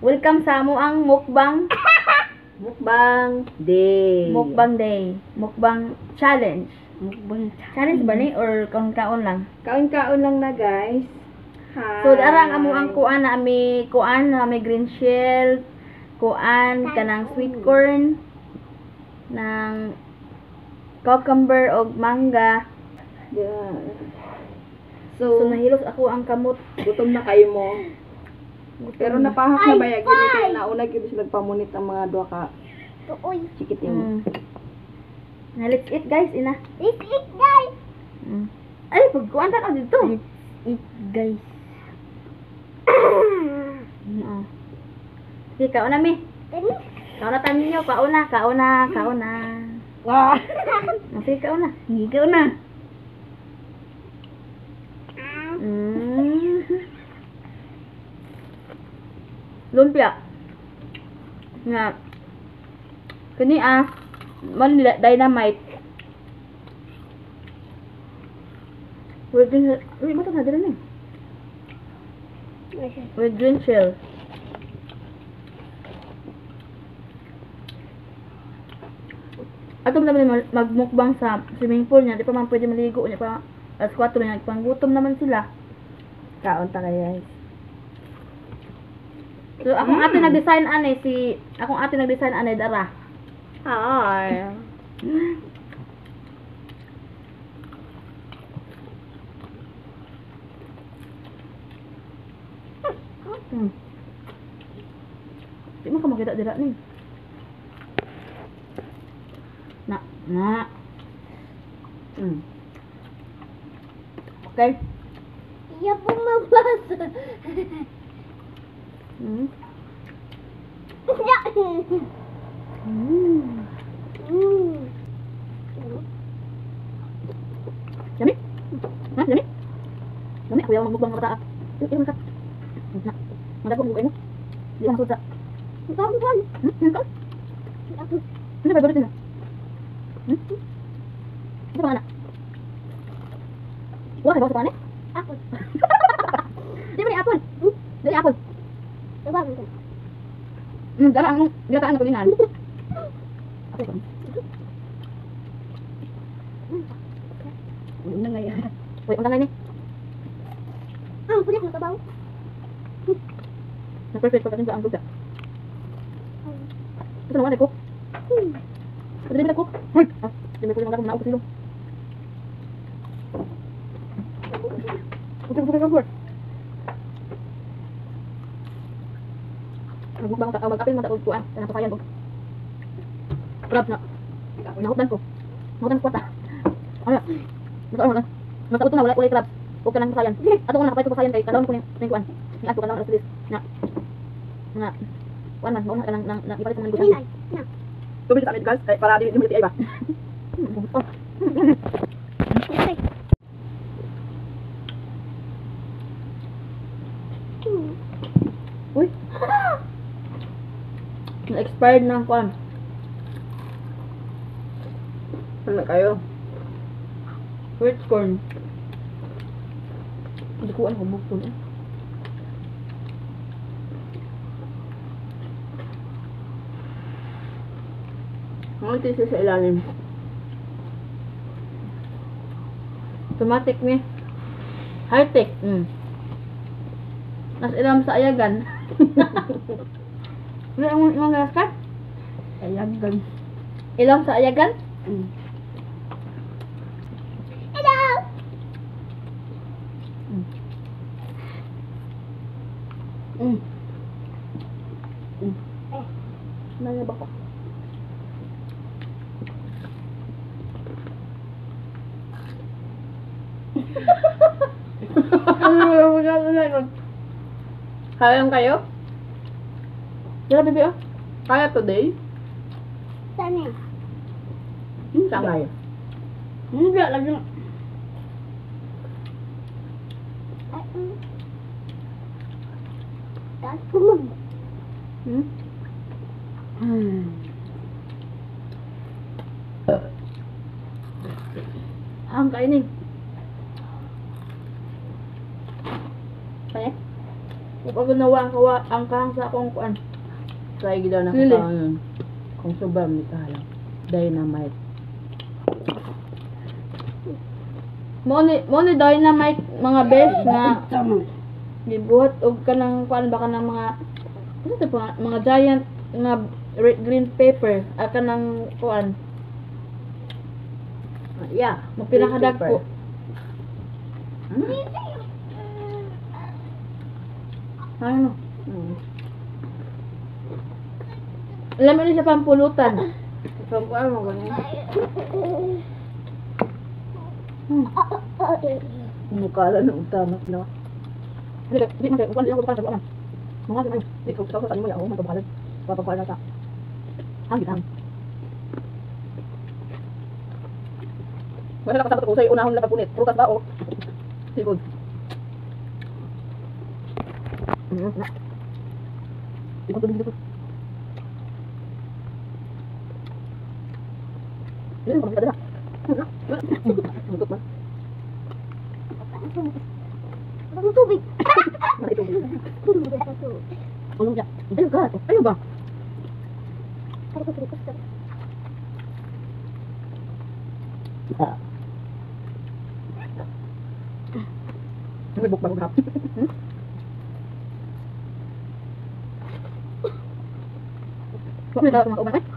Welcome sa amo ang mukbang. Mukbang day. Mukbang day. Mukbang challenge. Mukbang. Challenge ba ni or kaon lang? Kaon-kaon lang na, guys. Hi. So darang amo ang kuan na may green shell, kuan kanang sweet corn ng cucumber o mangga. Yeah. So So, nahilos ako ang kamot. gutom na kayo mo. Pero napahak na ba yung gini kaya nauna gyud sila nagpamunit ang mga duha ka chikiting. Na let's eat guys, ina. Let's eat, guys. Ay, pagkuan ta ka dito. Eat, guys. Sige, kauna mi. Kauna tayo ninyo, kauna. Ah. Sige, kauna. Hindi ka na. Lumpia. Nga. Kani man dynamite. With green, uy, ba't na dito with green shell. Ato naman magmukbang sa swimming pool niya. Di pa man pwede maligo niya pa. Alas 4 niya. Panggutom naman sila. Kaon ta kay guys. So, akong ate nag-design ane, dara. Hi. Di mo ka makita dira ni. Na. Okay. Iya po mabasa. Yummy? Yummy? Yummy, ako yung magbukbang mata. Ilan ka? Na. Madagong bukain mo. Di lang sudsa. Ikaw, ikaw. Ikaw? Ako. Ano ba favorite nila? Ano ba anak? Wala kayo sa panik? Ako. Di ba ni apple? Di apple. Diba, ito? Dala ang gataan ng kulinan. Apple ko. Una nga yan. Uy, ang tangay ni. Pulit na kabaw. Na-perfect pagkakin sa ang duga. Ito naman, ko. Pwede rin ko. Hoy! Di ba ko yung mga silo. Pagkakin. Magbukbang ta, magkapil man ta og kuan, kanang pasayan ko. Crab na. Nahutan ko. Nahutan ko ta. Ano? Ano? Mataot na wala crab. O kanang pasayan. Ato ko nakapay ko pasayan kay kalawon ko ning kuan. Ni ato kalawon sa na. Na. Kuan man, mauna kanang nang ipalit man gud. Tubig sa amin guys, kay para di mo ay ba. Uy. Na-expired na ang kuan. Ano kayo? Fruit corn. Hindi ko ano bukod eh. Ang tisi sa ilalim. Automatic ni. High-tech. Nas ilam sa ayagan. Ano ang mga galas ka? Ayagan. Ilam sa ayagan? Hello! Nanya ba ko? Kaya kayo? Dila bibi oh. Kaya today? Sana. Saan kayo? Hindi lagi na. Tapos kumag. Ang kainin. Kaya? Pag ginawa ang kahang sa akong kuan. Try gila na Sili. ko yun. Kung subam ni kahalang. Dynamite. Mo ni dynamite mga bes nga gibuhat og kanang kuan ba kanang mga ano to pa mga giant nga green pepper kanang kuan Yeah. pinakadagko. Ano? Alam mo ni siya pampulutan. So, ano mo ganyan? Mukala na utamak na. Di man kay kuan lang ko pa sa kuan. Mga di man di ko sa kanimo ya ako magbabalan. Papakuan na ta. Hangit hang. Wala ka sa ko say unahon la papunit. Prutas ba o? Sigod. Na. Ikot dito. Ini kok ada. Untuk mas. Ang tubig. Mana itu? Ulung ya. Ayo ka. Ayo ba? Ano ko dito? May buk bago hap. Kok may dapat mga uban?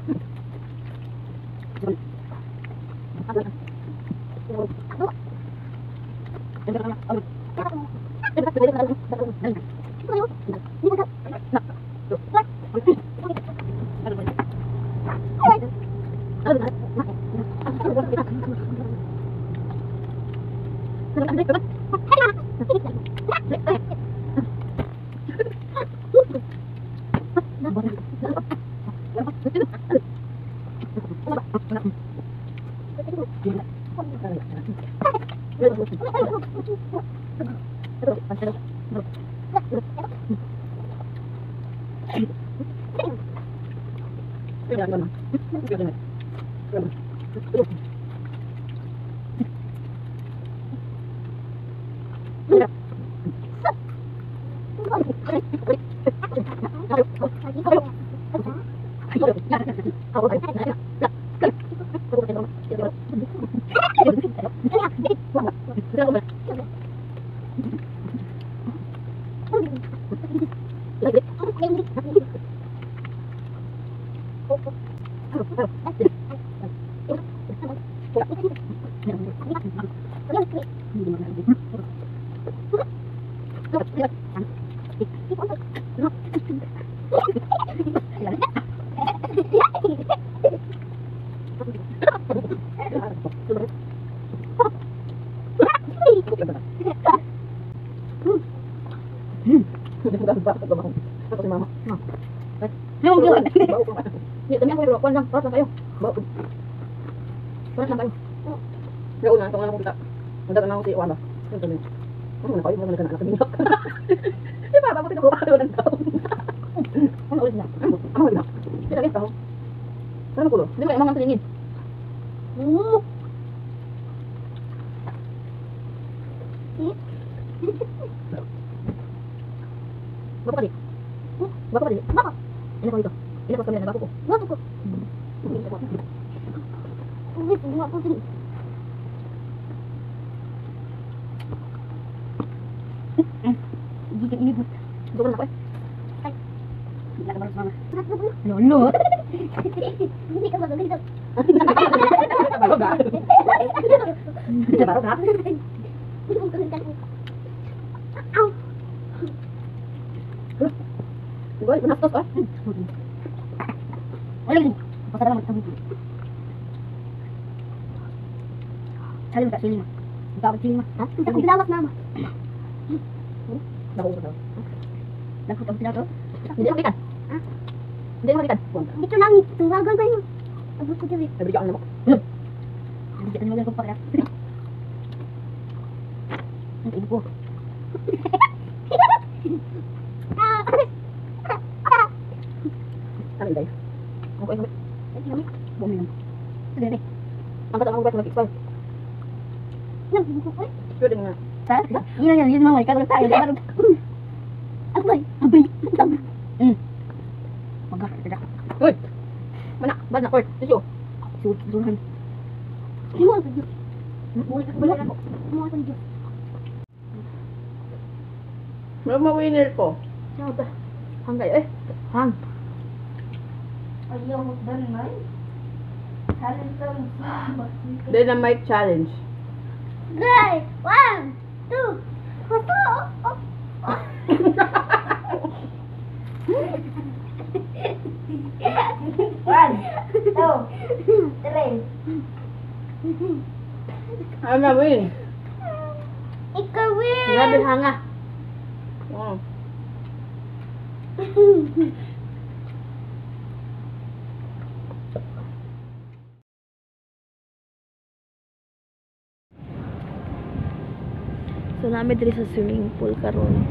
Ni kami ako kuan lang, paras lang kayo. Paras lang kayo. Ya una, tong ako kita. Unda na ako si Wanda. Ito na. Ano na kayo mo na kana kaminyak. Di ba ba ko tinako ako ng tao. Ano ulit na? Ano na? Sila kita ho. Ano ko lo? Di ba imong tingin? Bapak tadi. Bapak tadi. Bakit? Ini ko dito. Ini ko kami na bago ko. Bakit ko? Uwi ko nga po din. Gigit ini bu. Bukan apa? Ay. Hindi ka malas mama. Sarap na po. Lolo. Hindi ka magaling daw. Bago ba? Hindi baru ka. Hindi ko magaling daw. Ow! Boy, nastos ah. Wala lagi. Pasara naman sa buko. Salim ka sili mo. Ikaw sili mo. Ha? Hindi ko bilawak mama. Bago ko daw. Nakot ang sila to. Hindi mo kitan. Ha? Hindi mo kitan. Dito lang. Tungwagan ba yun? Abot ko dili. Sabi ka ano mo? Hindi kita nilagay ko pa kaya. Ang ibo ko. Ano day? Okay, okay. Bumi lang. Sige, sige. Ang kata mo ba mag-expire? Nang buko ko. Pwede nga. Sa? Yun lang yun, mga ikaw tayo. Abay. Abay. Maga, kada. Uy. Mana, bad na court. Tisu. Suruhan. Mo pa Diyos. Wala na ko. Mo pa Diyos. Ano ma-winner ko? Ano ta? Hang kayo eh. Hang. Ayaw mo dan may. Challenge ka mo. Dynamite challenge. Guys, 1, 2, 3. Ano ma-win? Ikaw win. Grabe hanga. Oh. So namin diri sa swimming pool karon.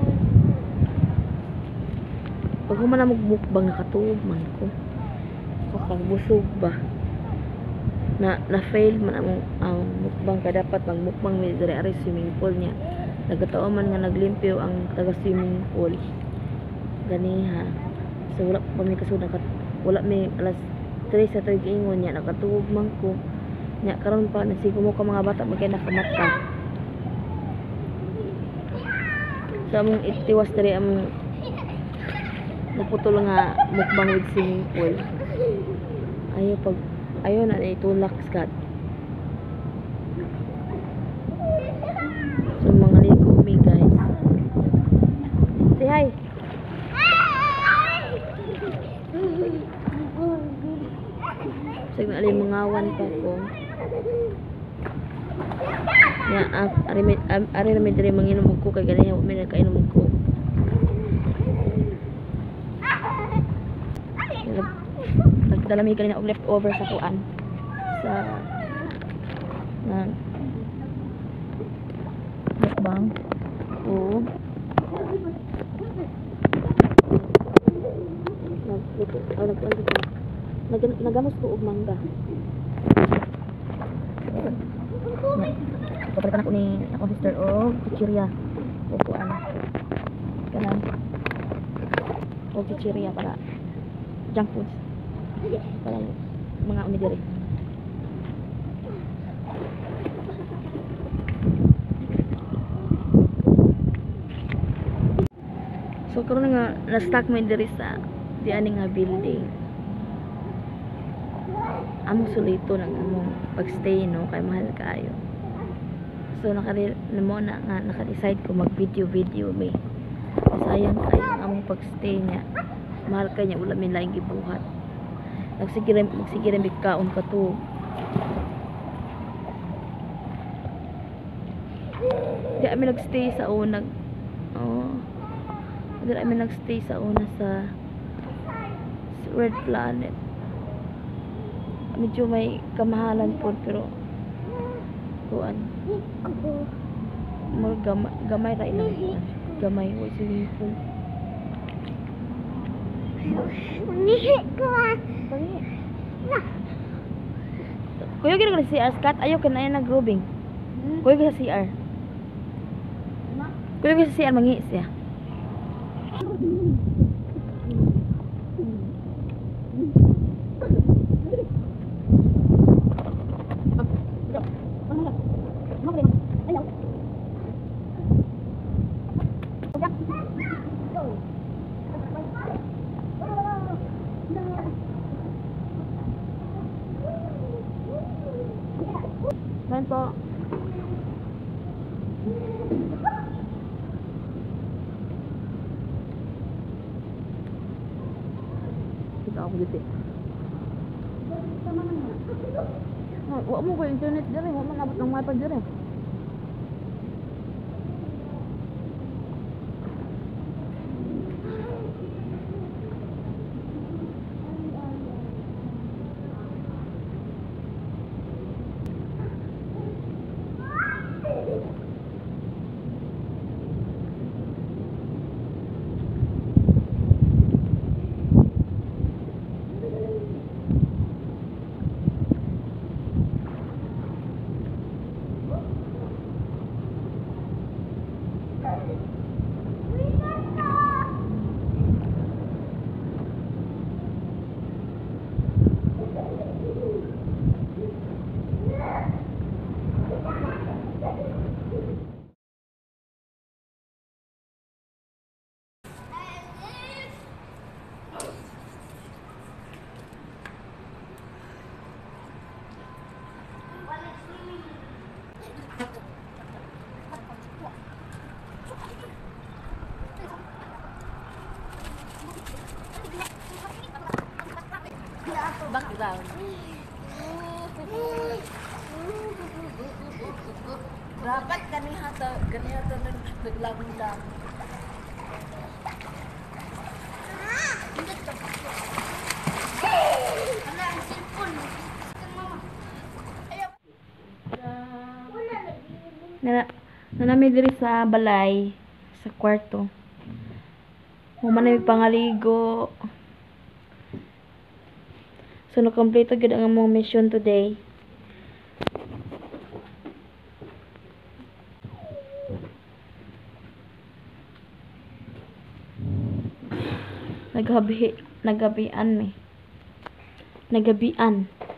Pag human na mukbang nakatuog man ko. So pagbusog ba. Na fail man ang mukbang ka dapat magmukbang mi diri ari swimming pool niya. Nagataon man nga naglimpyo ang taga swimming pool. Ganiha. So wala pa mi kaso wala mi alas 3 sa tuig ingon niya nakatuog man ko. Nya karon pa nasigo mo ka mga bata magkay nakamata. Sa among itiwas dari among naputol nga mukbang with swimming pool. Ayaw na itulak skat. So mga ligo mi guys. Say hi. Sige na alin mangawan pa ko. Ya, ari na diri manginom ko kay ganyan wa mi nagkainom ko. Nagdala mi kanina og leftover sa kuan sa mukbang. Oo. Nagamos ko og mangga. Kapalitan ako ni akong sister o chichirya o kuan kanan o chichirya para junk foods para mga umidiri. So karon nga na-stuck mo diri sa di ani nga building. Among sulito ng among pagstay no kay mahal kaayo. So naka-decide ko mag-video may. Sayang kayo ang among pagstay niya. Mahal kay niya wala min laing gibuhat. Magsigiran bigkaon ka to. Di kami nagstay sa una. Di kami nagstay sa una sa Red Planet. Medyo may kamahalan po pero kuan more gamay ra ilang gamay wa swimming pool. Nihi ko. Kuya gina ko si CR Scott ayo ka na nag-grooving. Kuya gina sa CR. Kuya gina sa CR mangi siya. Man po. Kita ako dito. Wa mo ko internet dire, wa man abot ng wifi dire. ground. Dapat ganito naglagon lang. Ano ang cellphone? Nanami diri sa balay, sa kwarto. Human na pangaligo. So, na-complete agad ang among mission today. Nagabian.